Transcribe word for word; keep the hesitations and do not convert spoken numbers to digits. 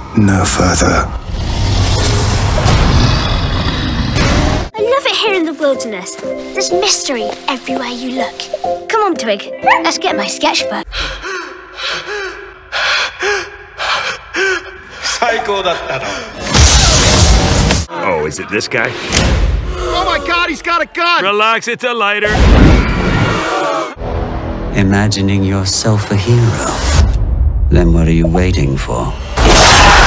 no further. I love it here in the wilderness. There's mystery everywhere you look. Come on, Twig. Let's get my sketchbook. 最高だったの。 Oh, is it this guy? Oh my God, he's got a gun! Relax, it's a lighter. Imagining yourself a hero. Then what are you waiting for?